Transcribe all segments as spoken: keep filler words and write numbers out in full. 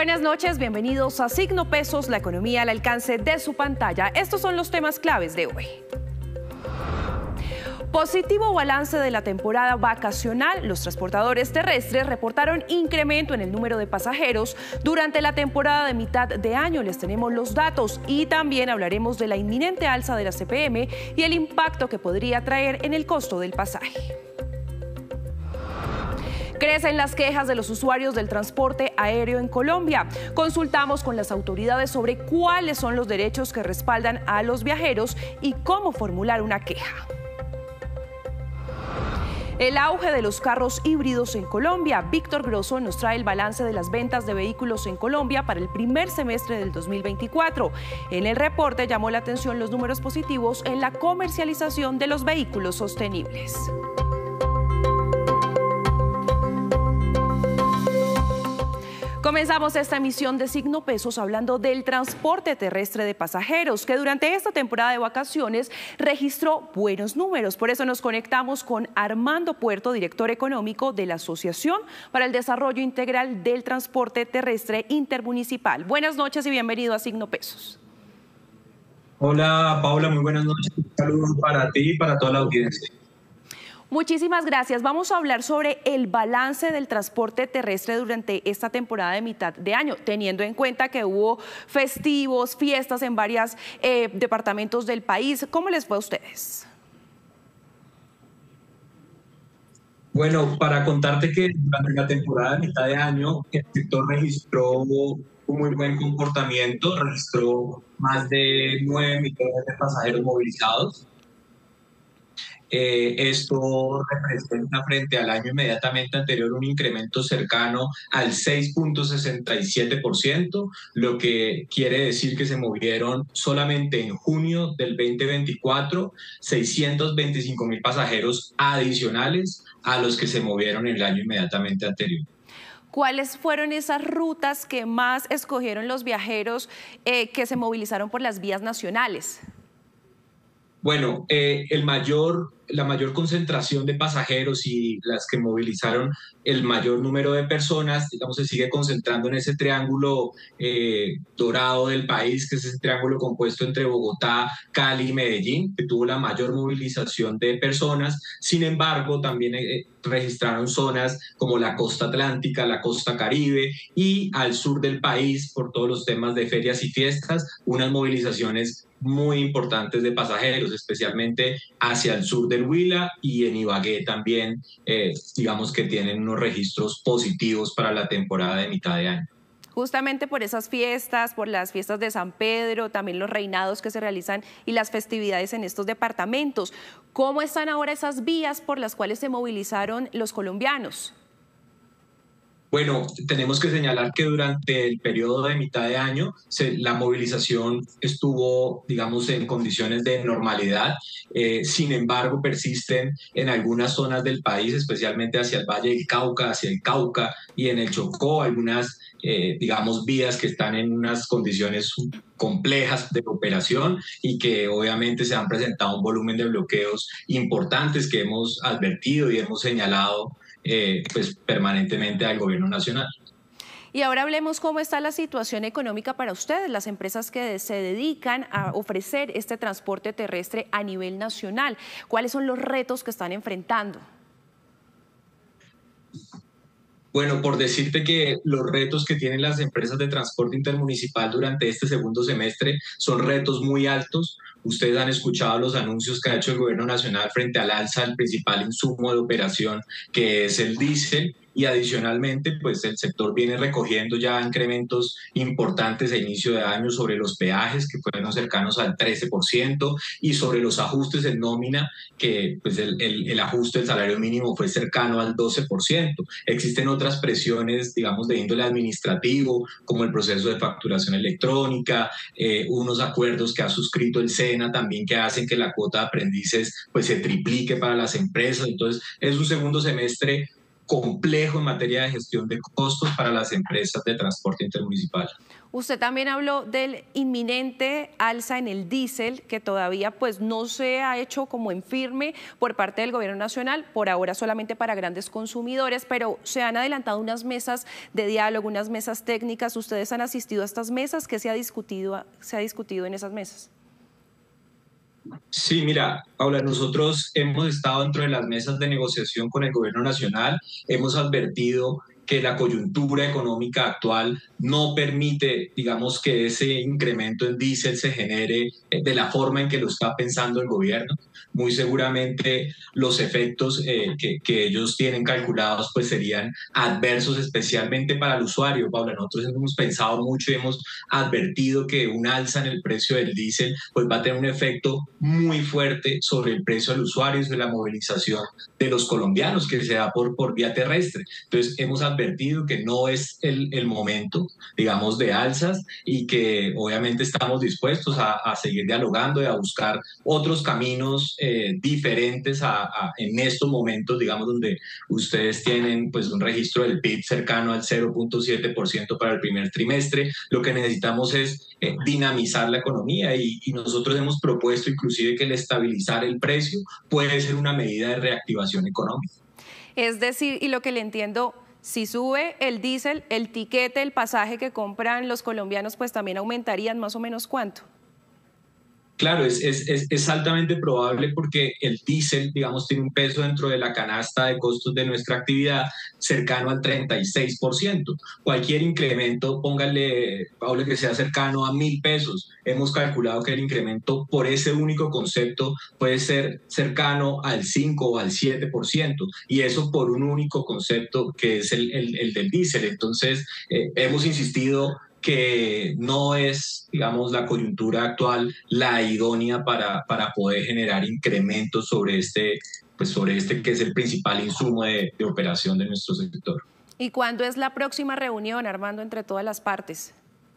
Buenas noches, bienvenidos a Signo Pesos, la economía al alcance de su pantalla. Estos son los temas claves de hoy. Positivo balance de la temporada vacacional. Los transportadores terrestres reportaron incremento en el número de pasajeros durante la temporada de mitad de año. Les tenemos los datos y también hablaremos de la inminente alza de la C P M y el impacto que podría traer en el costo del pasaje. Crecen las quejas de los usuarios del transporte aéreo en Colombia. Consultamos con las autoridades sobre cuáles son los derechos que respaldan a los viajeros y cómo formular una queja. El auge de los carros híbridos en Colombia. Víctor Grosso nos trae el balance de las ventas de vehículos en Colombia para el primer semestre del dos mil veinticuatro. En el reporte llamó la atención los números positivos en la comercialización de los vehículos sostenibles. Comenzamos esta emisión de Signo Pesos hablando del transporte terrestre de pasajeros, que durante esta temporada de vacaciones registró buenos números. Por eso nos conectamos con Armando Puerto, director económico de la Asociación para el Desarrollo Integral del Transporte Terrestre Intermunicipal. Buenas noches y bienvenido a Signo Pesos. Hola Paula, muy buenas noches. Un saludo para ti y para toda la audiencia. Muchísimas gracias. Vamos a hablar sobre el balance del transporte terrestre durante esta temporada de mitad de año, teniendo en cuenta que hubo festivos, fiestas en varios eh, departamentos del país. ¿Cómo les fue a ustedes? Bueno, para contarte que durante la temporada de mitad de año el sector registró un muy buen comportamiento, registró más de nueve millones de pasajeros movilizados. Eh, esto representa frente al año inmediatamente anterior un incremento cercano al seis punto sesenta y siete por ciento, lo que quiere decir que se movieron solamente en junio del veinte veinticuatro seiscientos veinticinco mil pasajeros adicionales a los que se movieron en el año inmediatamente anterior. ¿Cuáles fueron esas rutas que más escogieron los viajeros eh, que se movilizaron por las vías nacionales? Bueno, eh, el mayor, la mayor concentración de pasajeros y las que movilizaron el mayor número de personas, digamos, se sigue concentrando en ese triángulo eh, dorado del país, que es ese triángulo compuesto entre Bogotá, Cali y Medellín, que tuvo la mayor movilización de personas. Sin embargo, también eh, registraron zonas como la costa atlántica, la costa caribe y al sur del país, por todos los temas de ferias y fiestas, unas movilizaciones muy importantes de pasajeros, especialmente hacia el sur del Huila y en Ibagué también, eh, digamos que tienen unos registros positivos para la temporada de mitad de año. Justamente por esas fiestas, por las fiestas de San Pedro, también los reinados que se realizan y las festividades en estos departamentos. ¿Cómo están ahora esas vías por las cuales se movilizaron los colombianos? Bueno, tenemos que señalar que durante el periodo de mitad de año se, la movilización estuvo, digamos, en condiciones de normalidad. Eh, sin embargo, persisten en algunas zonas del país, especialmente hacia el Valle del Cauca, hacia el Cauca y en el Chocó, algunas, eh, digamos, vías que están en unas condiciones complejas de operación y que obviamente se han presentado un volumen de bloqueos importantes que hemos advertido y hemos señalado Eh, pues permanentemente al gobierno nacional. Y ahora hablemos cómo está la situación económica para ustedes, las empresas que se dedican a ofrecer este transporte terrestre a nivel nacional. ¿Cuáles son los retos que están enfrentando? Bueno, por decirte que los retos que tienen las empresas de transporte intermunicipal durante este segundo semestre son retos muy altos. Ustedes han escuchado los anuncios que ha hecho el gobierno nacional frente al alza del principal insumo de operación, que es el diésel, y adicionalmente pues el sector viene recogiendo ya incrementos importantes a inicio de año sobre los peajes, que fueron cercanos al trece por ciento, y sobre los ajustes en nómina, que pues el, el, el ajuste del salario mínimo fue cercano al doce por ciento. Existen otras presiones, digamos, de índole administrativo, como el proceso de facturación electrónica, eh, unos acuerdos que ha suscrito el SENA también que hacen que la cuota de aprendices pues se triplique para las empresas. Entonces es un segundo semestre complejo en materia de gestión de costos para las empresas de transporte intermunicipal. Usted también habló del inminente alza en el diésel, que todavía pues no se ha hecho como en firme por parte del gobierno nacional, por ahora solamente para grandes consumidores, pero se han adelantado unas mesas de diálogo, unas mesas técnicas. ¿Ustedes han asistido a estas mesas? ¿Qué se ha discutido, se ha discutido en esas mesas? Sí, mira, Paula, nosotros hemos estado dentro de las mesas de negociación con el gobierno nacional, hemos advertido que la coyuntura económica actual no permite, digamos, que ese incremento en diésel se genere de la forma en que lo está pensando el gobierno. Muy seguramente los efectos eh, que, que ellos tienen calculados pues serían adversos, especialmente para el usuario. Paula, nosotros hemos pensado mucho y hemos advertido que un alza en el precio del diésel pues va a tener un efecto muy fuerte sobre el precio del usuario y sobre la movilización de los colombianos que se da por, por vía terrestre. Entonces hemos advertido que no es el, el momento, digamos, de alzas y que obviamente estamos dispuestos a, a seguir dialogando y a buscar otros caminos eh, diferentes a, a, en estos momentos, digamos, donde ustedes tienen pues un registro del P I B cercano al cero punto siete por ciento para el primer trimestre. Lo que necesitamos es eh, dinamizar la economía y, y nosotros hemos propuesto inclusive que el estabilizar el precio puede ser una medida de reactivación económica. Es decir, y lo que le entiendo, si sube el diésel, el tiquete, el pasaje que compran los colombianos, pues también aumentarían más o menos ¿cuánto? Claro, es, es, es, es altamente probable porque el diésel, digamos, tiene un peso dentro de la canasta de costos de nuestra actividad cercano al treinta y seis por ciento. Cualquier incremento, póngale, Pablo, que sea cercano a mil pesos. Hemos calculado que el incremento por ese único concepto puede ser cercano al cinco o al siete por ciento. Y eso por un único concepto que es el, el, el del diésel. Entonces, eh, hemos insistido que no es, digamos, la coyuntura actual la idónea para, para poder generar incrementos sobre este, pues sobre este que es el principal insumo de, de operación de nuestro sector. ¿Y cuándo es la próxima reunión, Armando, entre todas las partes?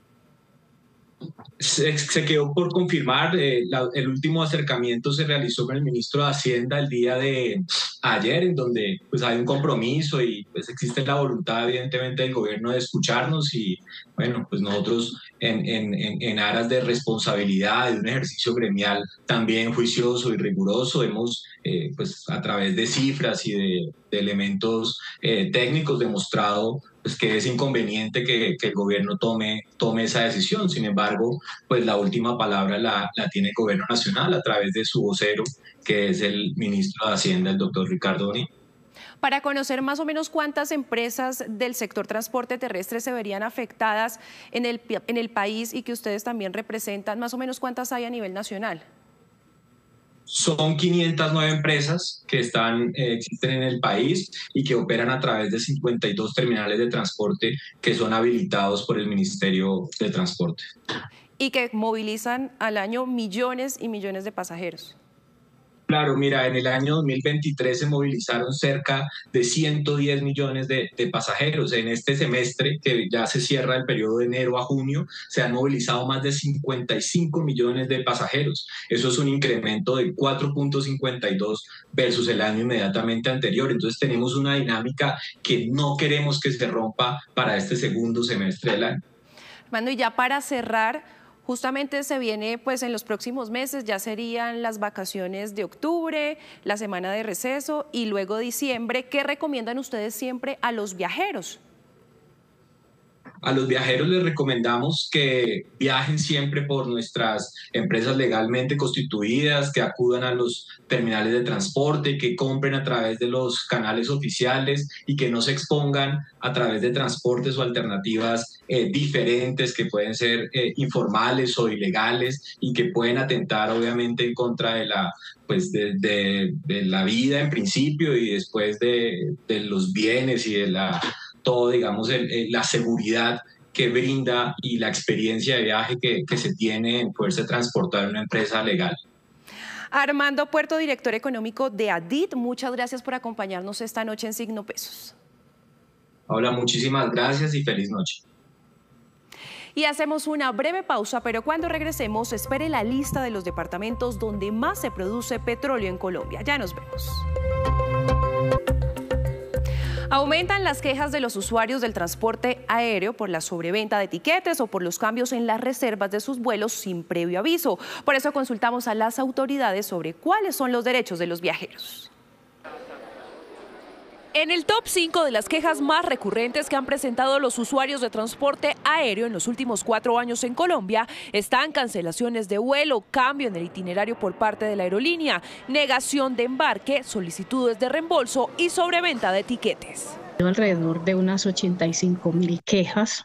Se, se quedó por confirmar, eh, la, el último acercamiento se realizó con el ministro de Hacienda el día de ayer, en donde pues hay un compromiso y pues existe la voluntad evidentemente del gobierno de escucharnos y bueno, pues nosotros en, en, en aras de responsabilidad, de un ejercicio gremial también juicioso y riguroso, hemos eh, pues a través de cifras y de, de elementos eh, técnicos demostrado pues que es inconveniente que, que el gobierno tome, tome esa decisión. Sin embargo, pues la última palabra la, la tiene el gobierno nacional a través de su vocero, que es el ministro de Hacienda, el doctor Ricardo Onís. Para conocer más o menos cuántas empresas del sector transporte terrestre se verían afectadas en el, en el país y que ustedes también representan, más o menos cuántas hay a nivel nacional. Son quinientas nueve empresas que están, eh, existen en el país y que operan a través de cincuenta y dos terminales de transporte que son habilitados por el Ministerio de Transporte. Y que movilizan al año millones y millones de pasajeros. Claro, mira, en el año dos mil veintitrés se movilizaron cerca de ciento diez millones de, de pasajeros. En este semestre, que ya se cierra el periodo de enero a junio, se han movilizado más de cincuenta y cinco millones de pasajeros. Eso es un incremento de cuatro punto cincuenta y dos versus el año inmediatamente anterior. Entonces tenemos una dinámica que no queremos que se rompa para este segundo semestre del año. Armando, y ya para cerrar, justamente se viene pues en los próximos meses, ya serían las vacaciones de octubre, la semana de receso y luego diciembre. ¿Qué recomiendan ustedes siempre a los viajeros? A los viajeros les recomendamos que viajen siempre por nuestras empresas legalmente constituidas, que acudan a los terminales de transporte, que compren a través de los canales oficiales y que no se expongan a través de transportes o alternativas eh, diferentes que pueden ser eh, informales o ilegales y que pueden atentar obviamente en contra de la, pues de, de, de la vida en principio y después de, de los bienes y de la todo, digamos, el, el, la seguridad que brinda y la experiencia de viaje que, que se tiene en poderse transportar en una empresa legal. Armando Puerto, director económico de ADIT, muchas gracias por acompañarnos esta noche en Signo Pesos. Hola, muchísimas gracias y feliz noche. Y hacemos una breve pausa, pero cuando regresemos, espere la lista de los departamentos donde más se produce petróleo en Colombia. Ya nos vemos. Aumentan las quejas de los usuarios del transporte aéreo por la sobreventa de tiquetes o por los cambios en las reservas de sus vuelos sin previo aviso. Por eso consultamos a las autoridades sobre cuáles son los derechos de los viajeros. En el top cinco de las quejas más recurrentes que han presentado los usuarios de transporte aéreo en los últimos cuatro años en Colombia están cancelaciones de vuelo, cambio en el itinerario por parte de la aerolínea, negación de embarque, solicitudes de reembolso y sobreventa de tiquetes. Alrededor de unas ochenta y cinco mil quejas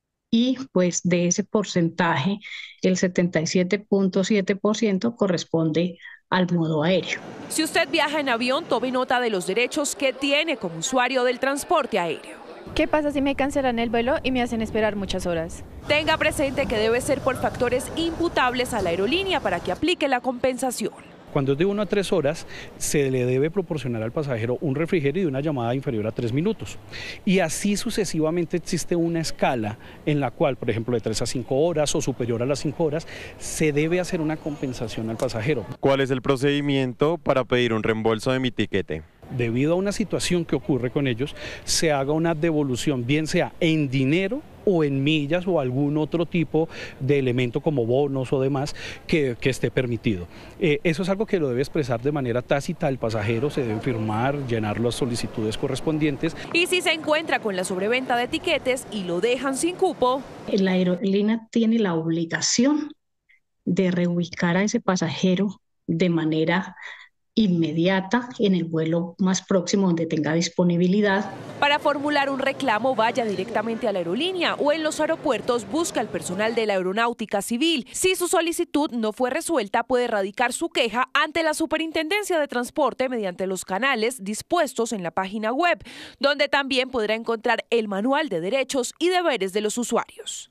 y pues de ese porcentaje el setenta y siete punto siete por ciento corresponde al modo aéreo. Si usted viaja en avión, tome nota de los derechos que tiene como usuario del transporte aéreo. ¿Qué pasa si me cancelan el vuelo y me hacen esperar muchas horas? Tenga presente que debe ser por factores imputables a la aerolínea para que aplique la compensación. Cuando es de una a tres horas, se le debe proporcionar al pasajero un refrigerio y una llamada inferior a tres minutos. Y así sucesivamente existe una escala en la cual, por ejemplo, de tres a cinco horas o superior a las cinco horas, se debe hacer una compensación al pasajero. ¿Cuál es el procedimiento para pedir un reembolso de mi tiquete? Debido a una situación que ocurre con ellos, se haga una devolución, bien sea en dinero o en millas o algún otro tipo de elemento como bonos o demás que, que esté permitido. Eh, eso es algo que lo debe expresar de manera tácita el pasajero, se debe firmar, llenar las solicitudes correspondientes. Y si se encuentra con la sobreventa de tiquetes y lo dejan sin cupo, la aerolínea tiene la obligación de reubicar a ese pasajero de manera inmediata en el vuelo más próximo donde tenga disponibilidad. Para formular un reclamo, vaya directamente a la aerolínea o en los aeropuertos busca al personal de la Aeronáutica Civil. Si su solicitud no fue resuelta, puede radicar su queja ante la Superintendencia de Transporte mediante los canales dispuestos en la página web, donde también podrá encontrar el manual de derechos y deberes de los usuarios.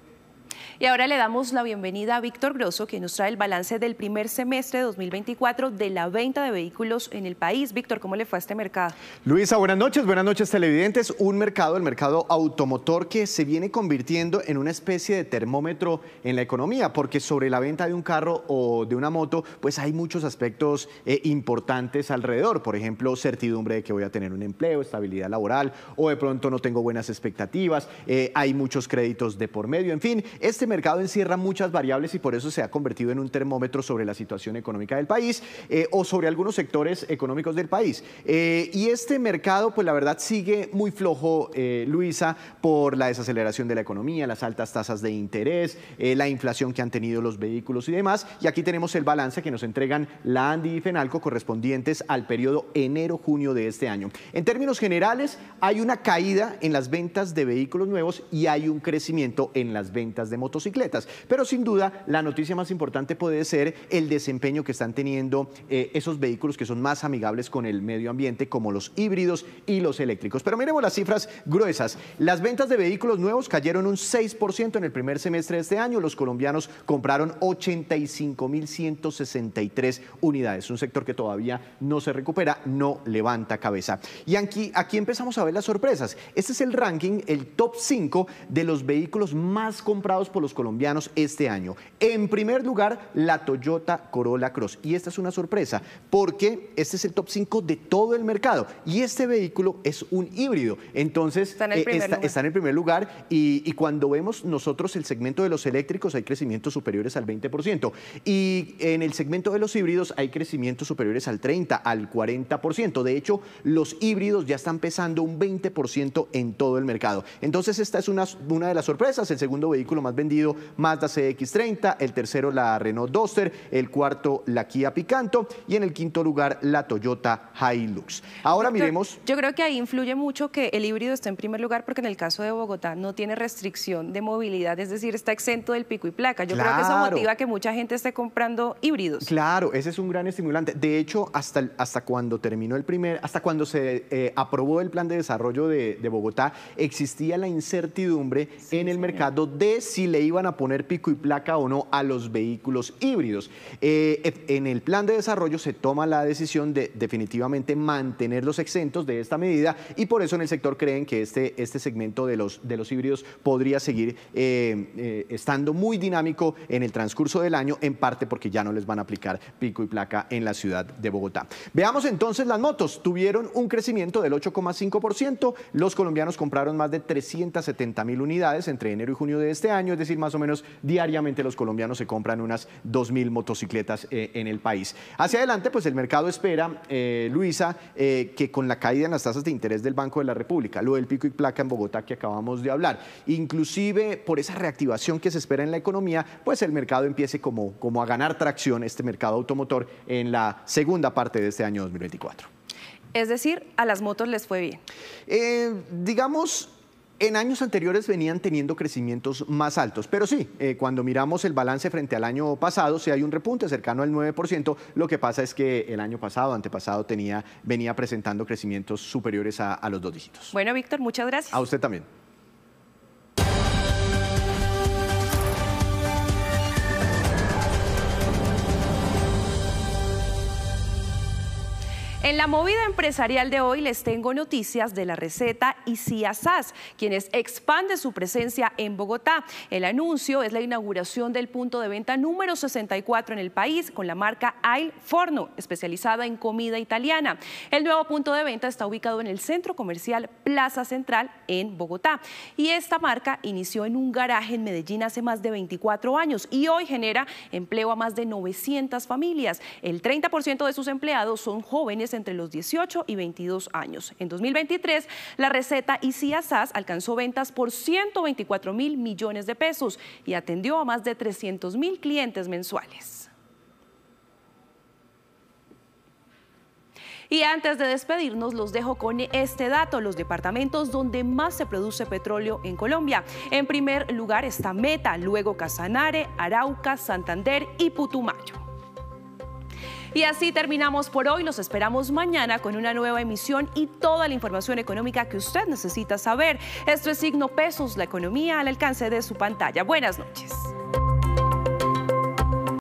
Y ahora le damos la bienvenida a Víctor Grosso, que nos trae el balance del primer semestre de dos mil veinticuatro de la venta de vehículos en el país. Víctor, ¿cómo le fue a este mercado? Luisa, buenas noches, buenas noches televidentes. Un mercado, el mercado automotor, que se viene convirtiendo en una especie de termómetro en la economía, porque sobre la venta de un carro o de una moto, pues hay muchos aspectos eh, importantes alrededor. Por ejemplo, certidumbre de que voy a tener un empleo, estabilidad laboral, o de pronto no tengo buenas expectativas, eh, hay muchos créditos de por medio, en fin, este mercado encierra muchas variables y por eso se ha convertido en un termómetro sobre la situación económica del país eh, o sobre algunos sectores económicos del país. Eh, y este mercado, pues la verdad sigue muy flojo, eh, Luisa, por la desaceleración de la economía, las altas tasas de interés, eh, la inflación que han tenido los vehículos y demás. Y aquí tenemos el balance que nos entregan la ANDI y FENALCO correspondientes al periodo enero-junio de este año. En términos generales, hay una caída en las ventas de vehículos nuevos y hay un crecimiento en las ventas de motocicletas. Pero sin duda la noticia más importante puede ser el desempeño que están teniendo eh, esos vehículos que son más amigables con el medio ambiente, como los híbridos y los eléctricos. Pero miremos las cifras gruesas. Las ventas de vehículos nuevos cayeron un seis por ciento en el primer semestre de este año. Los colombianos compraron ochenta y cinco mil ciento sesenta y tres unidades. Un sector que todavía no se recupera, no levanta cabeza. Y aquí, aquí empezamos a ver las sorpresas. Este es el ranking, el top cinco de los vehículos más comprados por los colombianos este año. En primer lugar, la Toyota Corolla Cross. Y esta es una sorpresa, porque este es el top cinco de todo el mercado. Y este vehículo es un híbrido. Entonces, está en el, eh, primer, está, lugar. está en el primer lugar. Y, y cuando vemos nosotros el segmento de los eléctricos, hay crecimientos superiores al veinte por ciento. Y en el segmento de los híbridos, hay crecimientos superiores al treinta, al cuarenta por ciento. De hecho, los híbridos ya están pesando un veinte por ciento en todo el mercado. Entonces, esta es una, una de las sorpresas. El segundo vehículo más vendido, Mazda C X treinta, el tercero la Renault Duster, el cuarto la Kia Picanto y en el quinto lugar la Toyota Hilux. Ahora Doctor, miremos... Yo creo que ahí influye mucho que el híbrido esté en primer lugar porque en el caso de Bogotá no tiene restricción de movilidad, es decir, está exento del pico y placa. Yo claro. creo que eso motiva a que mucha gente esté comprando híbridos. Claro, ese es un gran estimulante. De hecho, hasta, hasta cuando terminó el primer, hasta cuando se eh, aprobó el plan de desarrollo de, de Bogotá, existía la incertidumbre sí, en el sí, mercado de si si le iban a poner pico y placa o no a los vehículos híbridos. Eh, en el plan de desarrollo se toma la decisión de definitivamente mantenerlos exentos de esta medida y por eso en el sector creen que este, este segmento de los, de los híbridos podría seguir eh, eh, estando muy dinámico en el transcurso del año, en parte porque ya no les van a aplicar pico y placa en la ciudad de Bogotá. Veamos entonces las motos. Tuvieron un crecimiento del ocho coma cinco por ciento. Los colombianos compraron más de trescientas setenta mil unidades entre enero y junio de este año, es decir, más o menos diariamente los colombianos se compran unas dos mil motocicletas eh, en el país. Hacia adelante, pues el mercado espera, eh, Luisa, eh, que con la caída en las tasas de interés del Banco de la República, lo del pico y placa en Bogotá que acabamos de hablar, inclusive por esa reactivación que se espera en la economía, pues el mercado empiece como, como a ganar tracción, este mercado automotor, en la segunda parte de este año dos mil veinticuatro. Es decir, a las motos les fue bien. Eh, digamos, en años anteriores venían teniendo crecimientos más altos, pero sí, eh, cuando miramos el balance frente al año pasado, sí hay un repunte cercano al nueve por ciento. Lo que pasa es que el año pasado, antepasado, tenía, venía presentando crecimientos superiores a, a los dos dígitos. Bueno, Víctor, muchas gracias. A usted también. En la movida empresarial de hoy les tengo noticias de la receta ICIA S A S, quienes expande su presencia en Bogotá. El anuncio es la inauguración del punto de venta número sesenta y cuatro en el país con la marca Il Forno, especializada en comida italiana. El nuevo punto de venta está ubicado en el centro comercial Plaza Central en Bogotá. Y esta marca inició en un garaje en Medellín hace más de veinticuatro años y hoy genera empleo a más de novecientas familias. El treinta por ciento de sus empleados son jóvenes entre los dieciocho y veintidós años. En dos mil veintitrés, la receta ICIA S A S alcanzó ventas por ciento veinticuatro mil millones de pesos y atendió a más de trescientos mil clientes mensuales. Y antes de despedirnos, los dejo con este dato: los departamentos donde más se produce petróleo en Colombia. En primer lugar está Meta, luego Casanare, Arauca, Santander y Putumayo. Y así terminamos por hoy. Los esperamos mañana con una nueva emisión y toda la información económica que usted necesita saber. Esto es Signo Pesos, la economía al alcance de su pantalla. Buenas noches.